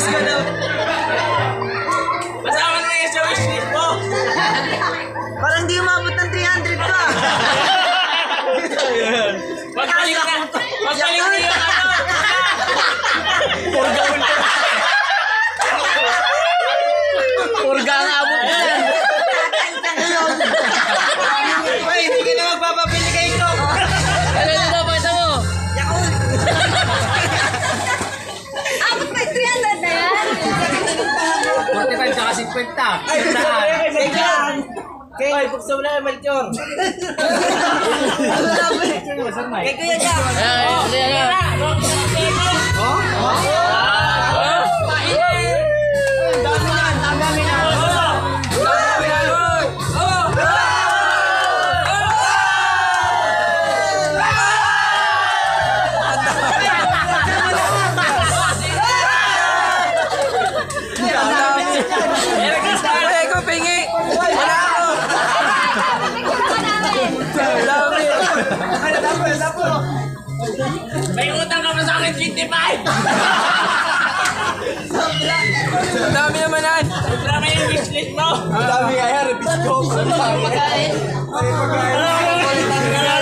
ka daw. Kasama na yung sa wishlist mo. Parang di umabot ng 300 ka. Pagbalik na yung ano. Purga ang abot na yan. Ay, hindi ka na magpapabili kay ito. Ano yung napakita mo? Yakult. Abot na 300 na yan. 45 saka 50. Ay, Kay, buksan mo na yung Melchor. Kay Kuya Jack. May utang ka pa sa akin, 25! Ang dami naman yan. Sobra may wishlist mo! Ang dami nga yan, repeat ko. Pagkain. Ay, pagkain.